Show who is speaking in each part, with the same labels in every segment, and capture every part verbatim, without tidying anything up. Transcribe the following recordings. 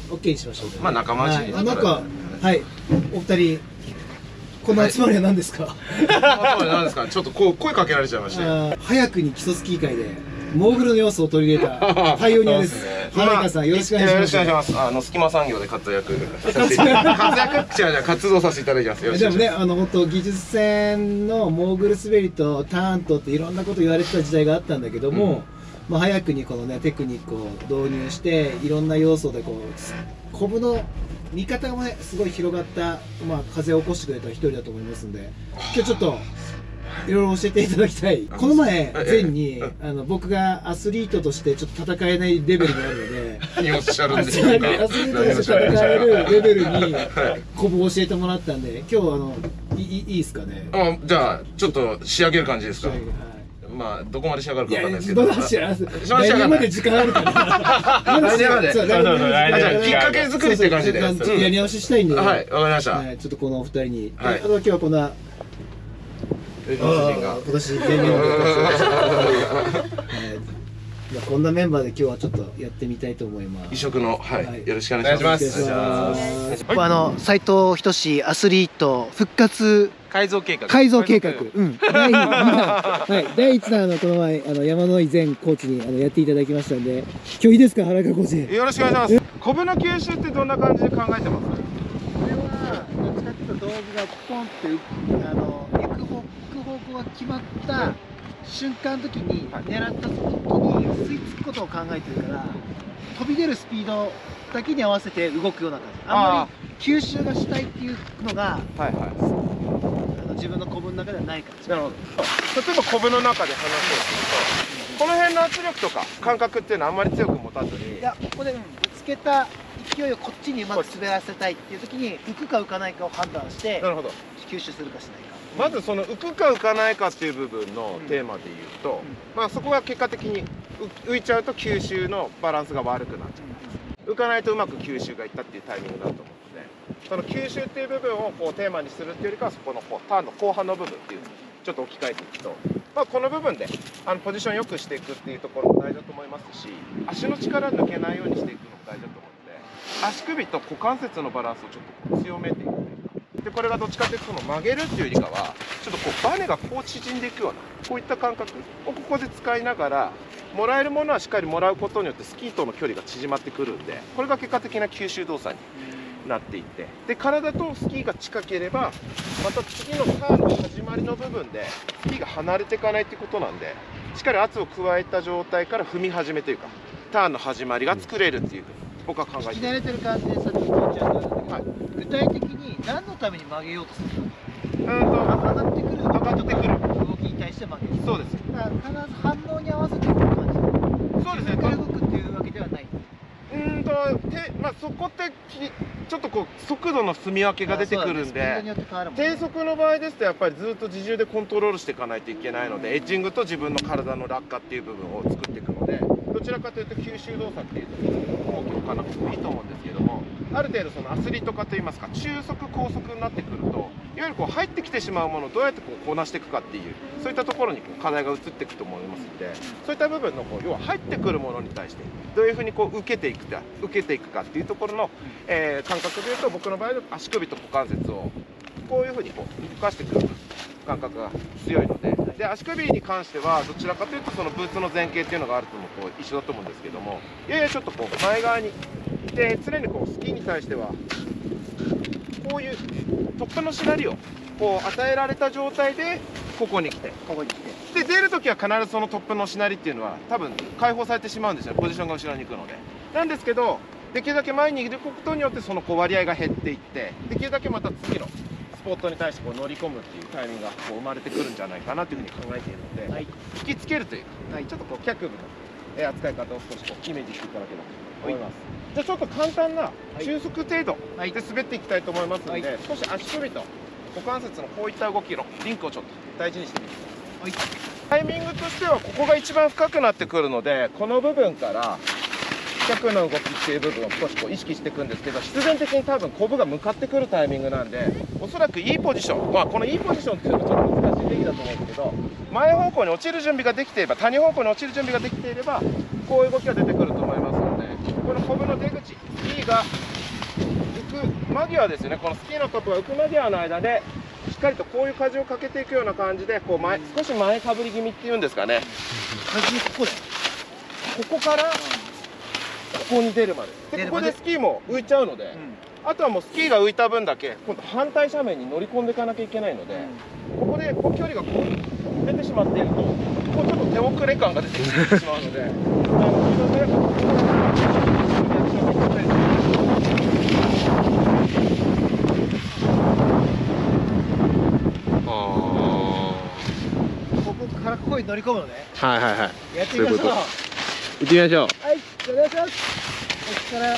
Speaker 1: オッケーにしましょう。
Speaker 2: まあ仲間内に。
Speaker 1: なんかはいお二人この集まりは何ですか。
Speaker 2: 何ですか。ちょっとこう声かけられちゃいました。
Speaker 1: 早くに基礎スキー界でモーグルの要素を取り入れたパイオニアです。原川さんよろしくお願いします。
Speaker 2: よろしくお願いします。あの隙間産業で活躍させていただき活躍違う違う活動させていただきます。
Speaker 1: でもねあの本当技術船のモーグル滑りとターンとっていろんなこと言われてた時代があったんだけども、まあ早くにこのねテクニックを導入していろんな要素でこうコブの見方もねすごい広がったまあ風を起こしてくれた一人だと思いますんで、今日ちょっと。いろいろ教えていただきたい。この前前にあの僕がアスリートとしてちょっと戦えないレベルにあるので、
Speaker 2: 何をおっしゃるんですか。アスリ
Speaker 1: ートとして戦えるレベルにコブを教えてもらったんで、今日あのいいいいですかね。
Speaker 2: あ、じゃあちょっと仕上げる感じですか。まあどこまで仕上がるかわかんないですけど。
Speaker 1: どう仕上がる？来年まで時間あるから。
Speaker 2: 来年まで。そうじゃあきっかけ作りって感じで。
Speaker 1: やり直ししたいんで。
Speaker 2: はい、わかりました。
Speaker 1: ちょっとこのお二人に。あと今日はこんな。今年全面でこんなメンバーで今日はちょっとやってみたいと思います。
Speaker 2: 異色のはいよろしくお願いします。
Speaker 1: あの斉藤仁アスリート復活
Speaker 3: 改造計画
Speaker 1: 改造計画うんだいにだんはいだいいちだんのこの前あの山野井前コーチにあのやっていただきましたんで、今日いいですか原川コーチ。
Speaker 2: よろしくお願いします。コブの吸収ってどんな感じで考えてます？
Speaker 1: これはどっちかっていうと道具がポンってあの方向が決まった瞬間の時に狙った時に吸い付くことを考えてるから飛び出るスピードだけに合わせて動くような感じ。あんまり吸収がしたいっていうのがはいはいあの自分のコブの中ではない感じ。
Speaker 2: なるほど。例えばコブの中で話をするとこの辺の圧力とか感覚っていうのはあんまり強く持たずに、
Speaker 1: いやここで、うん、ぶつけた勢いをこっちにうまく滑らせたいっていう時に浮くか浮かないかを判断して
Speaker 2: なるほど
Speaker 1: 吸収するかしないか。
Speaker 2: まずその浮くか浮かないかっていう部分のテーマで言うと、まあそこが結果的に浮いちゃうと吸収のバランスが悪くなっちゃう。浮かないとうまく吸収がいったっていうタイミングだと思うので、その吸収っていう部分をこうテーマにするっていうよりかはそこのこうターンの後半の部分っていうちょっと置き換えていくと、まあこの部分であのポジション良くしていくっていうところも大事だと思いますし、足の力抜けないようにしていくのも大事だと思うので、足首と股関節のバランスをちょっと強めていく。でこれがどっちかというとその曲げるっていうよりかはちょっとこうバネがこう縮んでいくようなこういった感覚をここで使いながら、もらえるものはしっかりもらうことによってスキーとの距離が縮まってくるんで、これが結果的な吸収動作になっていって、で体とスキーが近ければまた次のターンの始まりの部分でスキーが離れていかないっていうことなんで、しっかり圧を加えた状態から踏み始めというかターンの始まりが作れるっていうふうに僕は考えています。
Speaker 1: 慣れてる感じでさっき聞いちゃったんだけど、はい、具体的に何のために曲げようとするの？うんと上がってくる上がってくる動きに対して曲げる。
Speaker 2: そうです。
Speaker 1: だから必ず反応に合わせていく感じ。
Speaker 2: そうですね。
Speaker 1: 自分から動くっていうわけではない。
Speaker 2: うんとてまあそこってちょっとこう速度の住み分けが出てくるんで、低速の場合ですとやっぱりずっと自重でコントロールしていかないといけないので、エッジングと自分の体の落下っていう部分を作っていくので、どちらかというと吸収動作っていうと大きくかなくてもいいと思うんですけども、ある程度そのアスリート化といいますか中速高速になってくると、いわゆるこう入ってきてしまうものをどうやってこうこなしていくかっていう、そういったところにこう課題が移っていくと思いますので、そういった部分のこう要は入ってくるものに対してどういうふうにこう受けていくか受けていくかっていうところの、えー、感覚でいうと、僕の場合は足首と股関節をこういうふうにこう動かしてくる感覚が強いので、で足首に関してはどちらかというとそのブーツの前傾っていうのがあるともこう一緒だと思うんですけども、ややちょっとこう前側にで常にこうスキーに対してはこういうトップのしなりをこう与えられた状態でここに来てここに来てで出るときは必ずそのトップのしなりっていうのは多分解放されてしまうんですよ、ポジションが後ろに行くので。なんですけどできるだけ前にいることによってそのこう割合が減っていって、できるだけまた次のスポットに対してこう乗り込むっていうタイミングがこう生まれてくるんじゃないかなというふうに考えているので、はい、引きつけるというか、はい、ちょっとこう脚部の扱い方を少しこうイメージしていただければと思います。じゃあちょっと簡単な中速程度で滑っていきたいと思いますので、はい、少し足首と股関節のこういった動きのリンクをちょっと大事にしてみてください。はい、タイミングとしてはここが一番深くなってくるので、この部分から脚の動きっていう部分を少しこう意識していくんですけど、必然的に多分コブが向かってくるタイミングなんで、おそらくいいポジション、まあこのいいポジションっていうのはちょっと難しい定義だと思うんですけど、前方向に落ちる準備ができていれば、谷方向に落ちる準備ができていればこういう動きが出てくると思いますので、このコブの出口 B が際ですよね、このスキーのトップが浮く間際の間でしっかりとこういう舵をかけていくような感じでこう前少し前かぶり気味っていうんですかね。
Speaker 1: 舵ここで
Speaker 2: ここからここに出るまでで、ここでスキーも浮いちゃうので、あとはもうスキーが浮いた分だけ今度反対斜面に乗り込んでいかなきゃいけないので、ここでこう距離がこう出てしまっていると、こうちょっと手遅れ感が出てきてしまうので、あの自分でこ
Speaker 1: こからここに乗り込むのね。
Speaker 2: はいはいはい。
Speaker 1: やってみましょう。
Speaker 2: 行ってみましょう。
Speaker 1: はい、お願いします。ここから。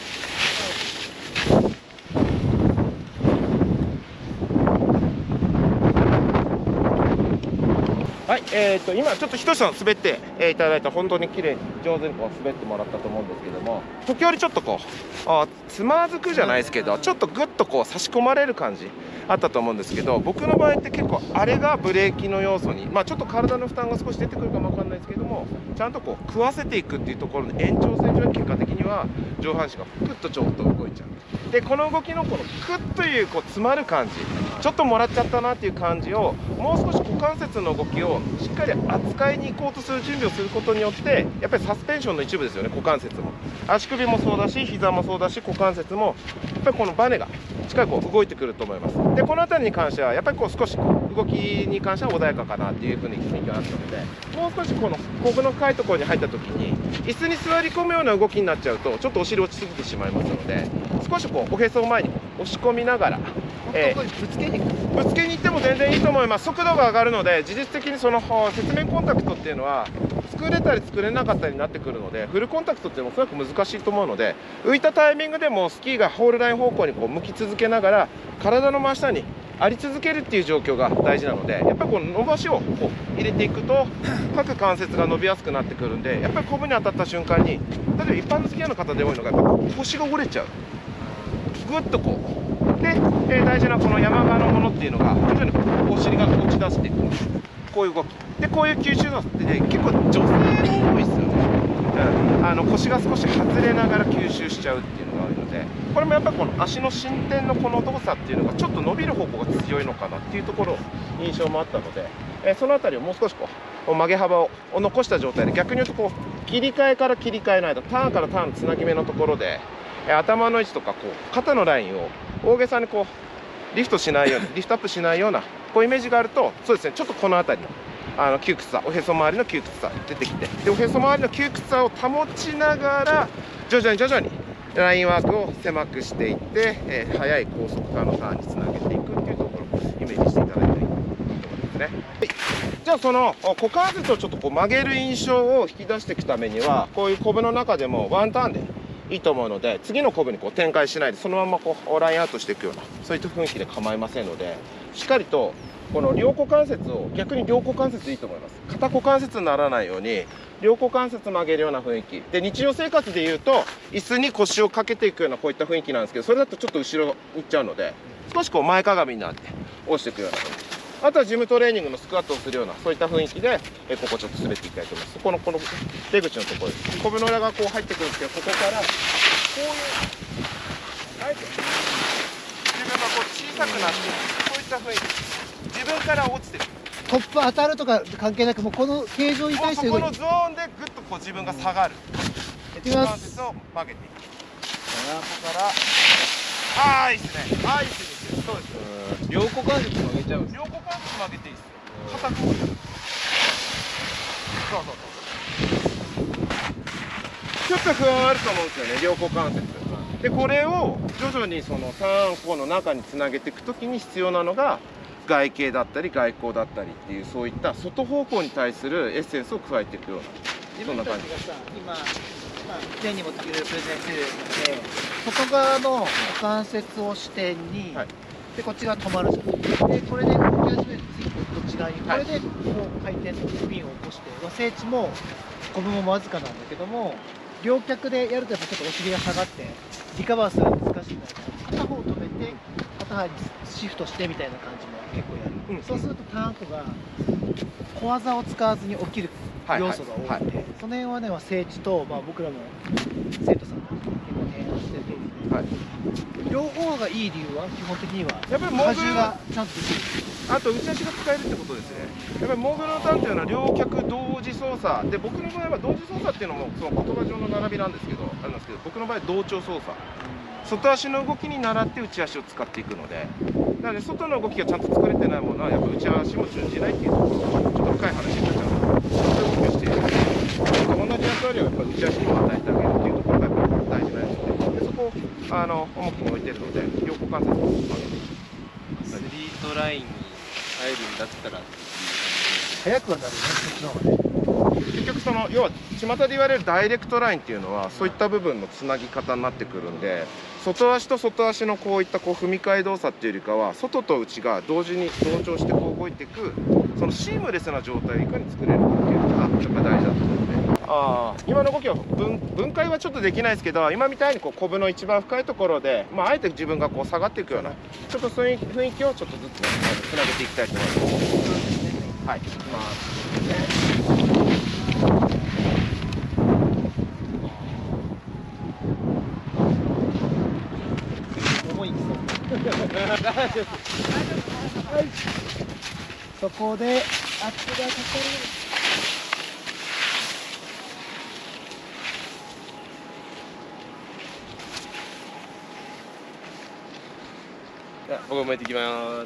Speaker 2: はい、えー、と今ちょっとひとしさん滑って、えー、いただいた本当に綺麗に上手にこう滑ってもらったと思うんですけども、時折ちょっとこうあつまずくじゃないですけど、ちょっとグッとこう差し込まれる感じあったと思うんですけど、僕の場合って結構あれがブレーキの要素に、まあ、ちょっと体の負担が少し出てくるかもわかんないですけども、ちゃんとこう食わせていくっていうところの延長線上に結果的には上半身がクッとちょっと動いちゃう。でこの動きのこのクッというこう詰まる感じ、ちょっともらっちゃったなっていう感じをもう少し股関節の動きをしっかり扱いに行こうとする準備をすることによって、やっぱりサスペンションの一部ですよね。股関節も足首もそうだし膝もそうだし股関節もやっぱりこのバネがしっかりこう動いてくると思います。でこの辺りに関してはやっぱりこう少し動きに関しては穏やかかなっていうふうに雰囲気があったので、もう少しこのコブの深いところに入った時に椅子に座り込むような動きになっちゃうとちょっとお尻落ちすぎてしまいますので、少しこうおへそを前に押し込みながら、えー、
Speaker 1: ぶつけに行く
Speaker 2: ぶつけに行っても全然いいと思います。速度が上がるので、事実的にその雪面コンタクトっていうのは作れたり作れなかったりになってくるので、フルコンタクトっていうのもおそらく難しいと思うので、浮いたタイミングでもスキーがホールライン方向にこう向き続けながら体の真下にあり続けるっていう状況が大事なので、やっぱりこの伸ばしをこう入れていくと各関節が伸びやすくなってくるんで、やっぱりコブに当たった瞬間に、例えば一般のスキーヤーの方で多いのがやっぱ腰が折れちゃう。ぐっとこうで、えー、大事なこの山側のものっていうのが徐々にこうお尻が落ち出していく、こういう動きで、こういう吸収動作ってね、結構女性も多いですよね。うん、あの腰が少し外れながら吸収しちゃうっていうのがあるので、これもやっぱりこの足の進展のこの動作っていうのがちょっと伸びる方向が強いのかなっていうところ印象もあったので、えー、その辺りをもう少しこう曲げ幅を残した状態で、逆に言うとこう切り替えから切り替えの間、ターンからターンのつなぎ目のところで頭の位置とかこう肩のラインを大げさにこうリフトしないようにリフトアップしないようなこうイメージがあると、そうですね、ちょっとこの辺りのあの窮屈さ、おへそ周りの窮屈さ出てきて、でおへそ周りの窮屈さを保ちながら徐々に徐々にラインワークを狭くしていって、えー、速い高速化のターンにつなげていくっていうところをイメージしていただいていいと思いますね。はい、じゃあその股関節をちょっとこう曲げる印象を引き出していくためには、こういうコブの中でもワンターンでいいと思うので、次のコブにこう展開しないでそのままこうラインアウトしていくような、そういった雰囲気で構いませんので、しっかりとこの両股関節を、逆に両股関節いいと思います。片股関節にならないように両股関節曲げるような雰囲気で、日常生活でいうと椅子に腰をかけていくようなこういった雰囲気なんですけど、それだとちょっと後ろに行っちゃうので、少しこう前かがみになって押していくような雰囲気、あとはジムトレーニングのスクワットをするようなそういった雰囲気で、えここちょっと滑っていきたいと思います。このこの出口のところです。コブの裏がこう入ってくるんですけど、ここからこういうあえて自分がこう小さくなってこういった雰囲気、自分から落ちてる、
Speaker 1: トップ当たるとか関係なく、もうこの形状に対して
Speaker 2: このゾーンでぐっとこう自分が下がる、
Speaker 1: やってみます。
Speaker 2: 関節を曲げていく、ここからああいいですね、ああいいですね、そうです。
Speaker 3: 両股関節曲げちゃうんです。
Speaker 2: 両股関節曲げていいですよ。肩こう、そうそうそう。ちょっと不安あると思うんですよね、両股関節。でこれを徐々にそのさんこの中につなげていくときに必要なのが外径だったり外交だったりっていう、そういった外方向に対するエッセンスを加えていくような、そんな感じ。
Speaker 1: 今、まあ、前にもいろいろプレゼンしてるので、外側の股関節を支点に、はい、でこっちが止まるじゃん。でこれで動き始める次こっち側に、これでこう回転のスピンを起こして、和静値もコブもわずかなんだけども、両脚でやるとやっぱちょっとお尻が下がってリカバーするの難しいんだけど、片方止めて片方にシフトしてみたいな感じも結構やる、うん、そうするとターンとか小技を使わずに起きる要素が多いので、その辺はね和静値と、まあ、僕らの生徒さんが結構提案しててですね、はい、 両方がいい理由は基本的には
Speaker 2: やっぱりモーグル
Speaker 1: がちゃんと
Speaker 2: あと打ち足が使えるってことですね。やっぱりモーグルのターンっていうのは両脚同時操作で、僕の場合は同時操作っていうのもその言葉上の並びなんですけどあるんですけど、僕の場合は同調操作、外足の動きに倣って内足を使っていくので、なので外の動きがちゃんと作れてないものはやっぱ内足も準じないっていうところ、ちょっと深い話になっちゃうので、そういう動きをしているので、同じ役割をやっぱり内足にも与えてあげるっていうところがやっぱり大事なやつで、でそこをあの重きに置いてるので、両股関節を上げていく。
Speaker 3: スリートラインに入るんだったら
Speaker 1: 速くはなるね、そっちの方がね。
Speaker 2: 結局その要は巷で言われるダイレクトラインっていうのはそういった部分のつなぎ方になってくるんで、外足と外足のこういったこう踏み替え動作っていうよりかは外と内が同時に同調してこう動いていく、そのシームレスな状態をいかに作れるかっていうのがやっぱ大事だと思うので、あ今の動きは 分, 分解はちょっとできないですけど、今みたいにこうコブの一番深いところで、まあ、あえて自分がこう下がっていくようなちょっとそういう雰囲気をちょっとずつねつなげていきたいと思います。はい、いきます。
Speaker 1: 重いんですよ。そこで圧がかかる。
Speaker 3: じゃあ僕も巻いていきます。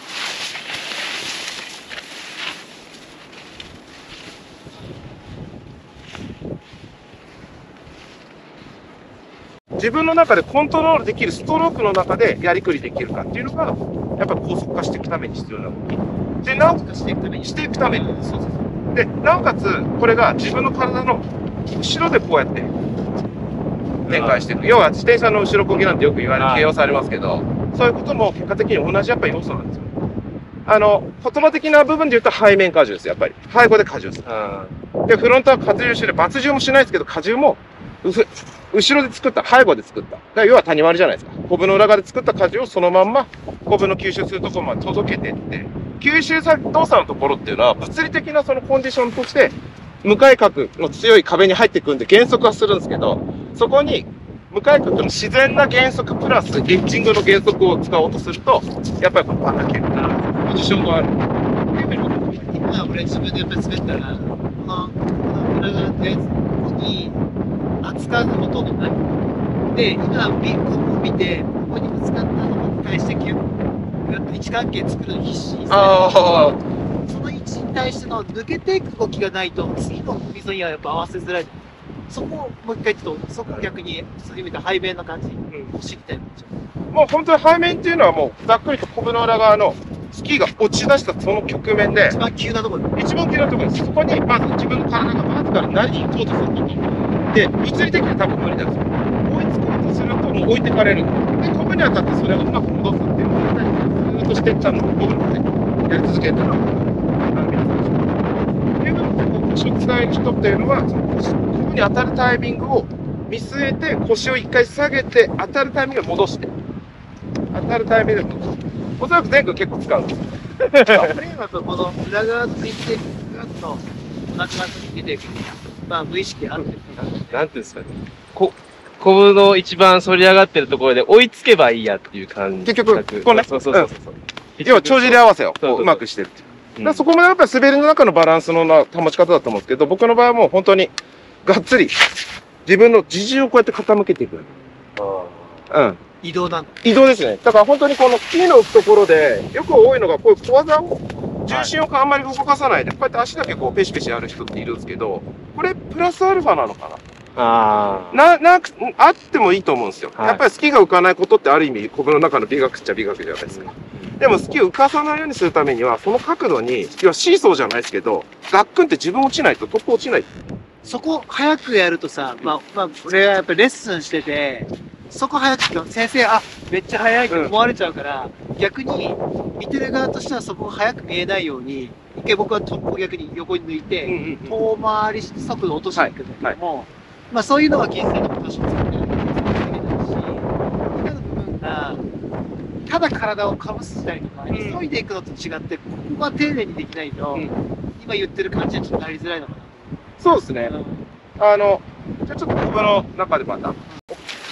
Speaker 2: 自分の中でコントロールできるストロークの中でやりくりできるかっていうのがやっぱり高速化していくために必要な動きで、なおかつしていくためにしていくためにそうそうそうでなおかつこれが自分の体の後ろでこうやって展開していく、要は自転車の後ろこぎなんてよく言われる形容されますけど、そういうことも結果的に同じやっぱり要素なんですよ。あの言葉的な部分で言うと背面荷重です。やっぱり背後で荷重する。でフロントは荷重して抜重もしないですけど荷重も後ろで作った、背後で作った。だから要は谷割りじゃないですか。コブの裏側で作った荷重をそのまんま、コブの吸収するところまで届けていって、吸収さ動作のところっていうのは、物理的なそのコンディションとして、向かい角の強い壁に入っていくんで減速はするんですけど、そこに、向かい角の自然な減速プラス、エッジングの減速を使おうとすると、やっぱりこのバナケルなポジションがある。
Speaker 1: 今俺自分でやっぱり滑ったら、この、この裏側ってやつに、扱うのほとんどない。で、今、ここを見て、ここにぶつかったのに対して、位置関係作るのに必死に
Speaker 2: ああ。
Speaker 1: その位置に対しての抜けていく動きがないと、次の踏み沿いにはやっぱ合わせづらい。そこをもう一回言うと、そこを逆に、そういう意味で背面の感じを知りたい。
Speaker 2: もう本当に背面っていうのはもう、ざっくりとコブの裏側のスキーが落ち出したその局面で、
Speaker 1: 一番急なところ
Speaker 2: 一番急なところです。そこにまず自分の体がまずから何に行こうとすることで、物理的には多分無理なんですよ。追いつこうとするともう置いてかれる。で、コブに当たってそれをうまく戻すっていうのをずーっとしていったのを僕のね、やり続けたのが、皆さんです。っていうのも、腰を使える人っていうのは、その腰、コブに当たるタイミングを見据えて、腰を一回下げて、当たるタイミングで戻して、当たるタイミングで戻して、おそらく前後結構使うんですよ。
Speaker 1: プレーだとこの裏側のスイッチでぐっと同じ場所に出ていく。まあ無意識あるんですけど。
Speaker 3: なんていうんですかね。こ、コブの一番反り上がってるところで追いつけばいいやっていう感じ。
Speaker 2: 結局、こうね。
Speaker 3: そうそうそうそう。
Speaker 2: 要は帳尻合わせをこううまくしてるっていう。だからそこもやっぱり滑りの中のバランスのな保ち方だと思うんですけど、僕の場合はもう本当にがっつり自分の自重をこうやって傾けていく。うん。
Speaker 1: 移動なんだ。
Speaker 2: 移動ですね。だから本当にこのスキーの浮くところで、よく多いのがこういう小技を、重心をあんまり動かさないで、こうやって足だけこうペシペシやる人っているんですけど、これプラスアルファなのかな。
Speaker 3: ああ。
Speaker 2: な、なく、あってもいいと思うんですよ。
Speaker 3: はい、
Speaker 2: やっぱりスキーが浮かないことってある意味、コブの中の美学っちゃ美学じゃないですか。でもスキーを浮かさないようにするためには、その角度に、要はシーソーじゃないですけど、ガックンって自分落ちないとトップ落ちない。
Speaker 1: そこ早くやるとさ、まあ、まあ、俺はやっぱりレッスンしてて、そこ早く先生、あ、めっちゃ早いって思われちゃうから、うん、逆に見てる側としてはそこが早く見えないように、一回僕はトップを逆に横に抜いて、遠回りして速度を落としていくんだけども、はいはい、まあそういうのは技術的なことをして作ってるんですし、今の部分が、ただ体をかぶせたりとか、急いでいくのと違って、ここが丁寧にできないと、うん、今言ってる感じはちょっとなりづらいのかな。
Speaker 2: そうですね。うん、あの、じゃあちょっとコブの中でまた。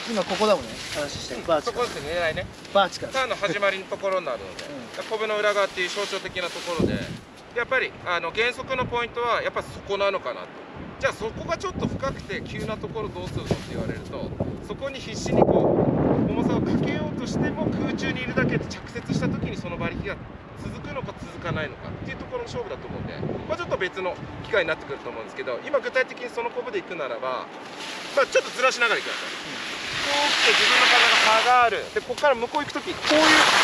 Speaker 1: 今ここだもんね、話してるバーチカル。
Speaker 2: そこですね、狙いね。
Speaker 1: バーチカル。
Speaker 2: ターンの始まりのところになるので、コブの裏側っていう象徴的なところで、やっぱりあの減速のポイントはやっぱそこなのかなと。じゃあそこがちょっと深くて急なところどうするのって言われると、そこに必死にこう重さをかけようとしても空中にいるだけで着雪した時にその馬力が続くのか続かないのかっていうところの勝負だと思うんで、まあ、ちょっと別の機会になってくると思うんですけど、今具体的にそのコブでいくならば、まあ、ちょっとずらしながらいください。こう来て自分の体が下がる。でここから向こう行く時こう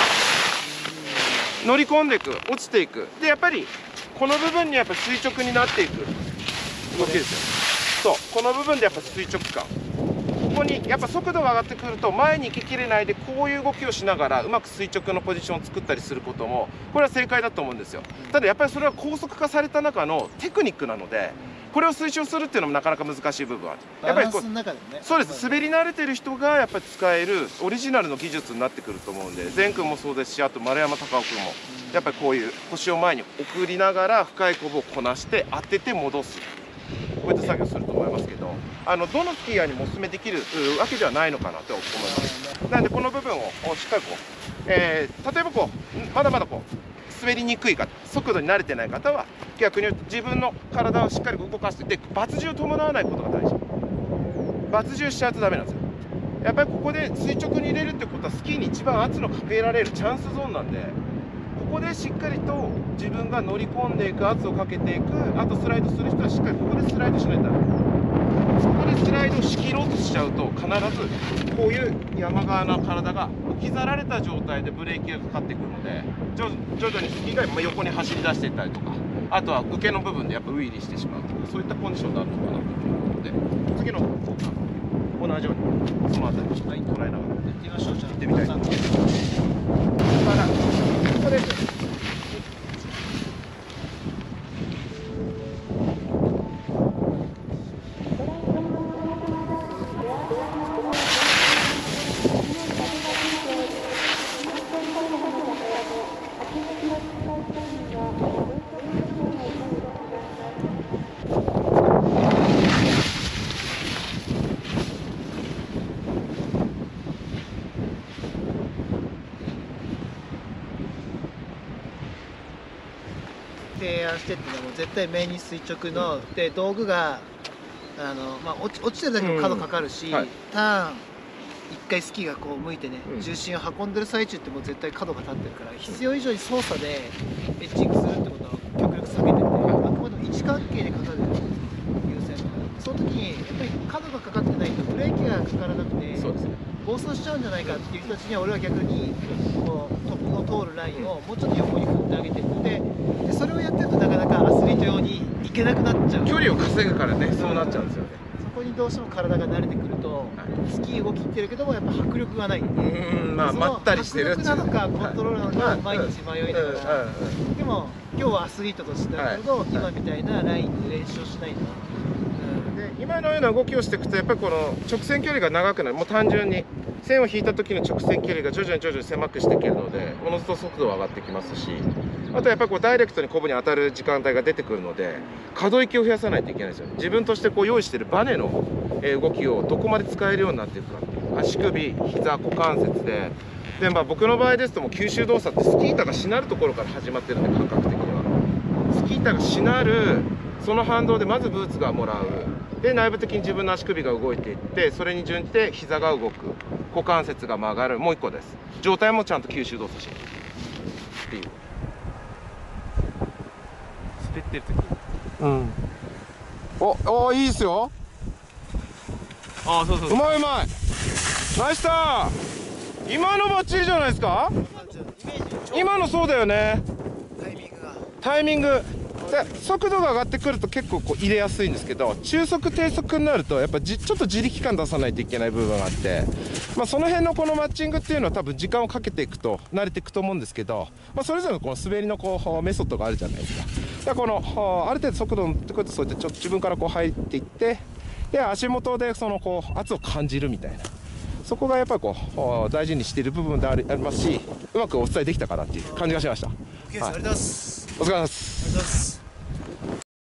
Speaker 2: いう乗り込んでいく、落ちていく。でやっぱりこの部分にやっぱ垂直になっていく動きですよ。そうこの部分でやっぱ垂直感、ここにやっぱ速度が上がってくると前に行ききれないでこういう動きをしながらうまく垂直のポジションを作ったりすることもこれは正解だと思うんですよ。ただやっぱりそれは高速化された中のテクニックなので、これを推奨するっていうのもなかなか難しい部分はある。やっぱりこうそうです、滑り慣れてる人がやっぱり使えるオリジナルの技術になってくると思うんで、善くんもそうですし、あと丸山隆夫君もやっぱりこういう腰を前に送りながら深いコブをこなして当てて戻す、こういった作業すると思いますけど、あのどのスキーヤーにもお勧めできるわけではないのかなと思います。なのでこの部分をしっかりこう、えー、例えばこうまだまだこう滑りにくい方、速度に慣れてない方は逆に言うと自分の体をしっかり動かして、でバツ重を伴わないことが大事。バツ重しちゃうとダメなんですよ。やっぱりここで垂直に入れるってことはスキーに一番圧のかけられるチャンスゾーンなんで、ここでしっかりと自分が乗り込んでいく、圧をかけていく、あとスライドする人はしっかりここでスライドしないとダメ。そこでスライドしきろうとしちゃうと必ずこういう山側の体が置き去られた状態でブレーキがかかってくるので、徐々にスキーが横に走り出していったりとか、あとは受けの部分でやっぱウィーリーしてしまうとか、そういったコンディションになるのかなと思うので、次の交換同じようにその辺りを捉えながらやってみましょう。じゃあ行ってみたいと思います。からここです。
Speaker 1: 提案してっていうのはもう絶対面に垂直ので道具があの、まあ、落ち落ちてるだけも角かかるし、うんはい、ターン一回スキーがこう向いてね、うん、重心を運んでる最中ってもう絶対角が立ってるから、必要以上に操作でエッジングするってことは極力避けてて、あくまでも位置関係でかかる優先だから、その時にやっぱり角がかかってないとブレーキがかからなくて暴走しちゃうんじゃないかっていう人たちには俺は逆にこうトップの通るラインをもうちょっと横に振ってあげてるので、でそれをやってるとなかなかアスリート用に行けなくなっちゃう、
Speaker 2: 距離を稼ぐからね、そうなっちゃうんですよね。
Speaker 1: そこにどうしても体が慣れてくると、スキー動きってるけどもやっぱ迫力がない。うん、まあまったりしてるっていう。迫力なのかコントロールなのか毎日迷いながら。でも今日はアスリートとしてだけど、今みたいなラインで練習をしないと。
Speaker 2: で今のような動きをしていくとやっぱりこの直線距離が長くなる。もう単純に線を引いた時の直線距離が徐々に徐々に狭くしていけるので、おのずと速度は上がってきますし、あとやっぱりこうダイレクトにコブに当たる時間帯が出てくるので可動域を増やさないといけないんですよ。自分としてこう用意しているバネの動きをどこまで使えるようになっていくか、足首、膝、股関節で。で、まあ、僕の場合ですともう吸収動作ってスキー板がしなるところから始まってるんで、感覚的にはスキー板がしなるその反動でまずブーツがもらう、で内部的に自分の足首が動いていって、それに準じて膝が動く、股関節が曲がる、もう一個です。上体もちゃんと吸収動作しますっていう。滑ってる時、うん、おおいいですよ。ああそうそう、うまいうまい、ナイスターン。今のバッチリじゃないですか。今のそうだよね、タイミングがタイミングで速度が上がってくると結構こう入れやすいんですけど、中速低速になるとやっぱじちょっと自力感出さないといけない部分があって、まあ、その辺のこのマッチングっていうのは多分時間をかけていくと慣れていくと思うんですけど、まあ、それぞれのこの滑りのこうメソッドがあるじゃないですか。だからこのある程度速度に乗ってくるとそうやってちょっと自分からこう入っていって、で足元でそのこう圧を感じるみたいな、そこがやっぱりこう大事にしている部分でありますし、うまくお伝えできたかなっていう感じがしました。はい、お疲れ様です。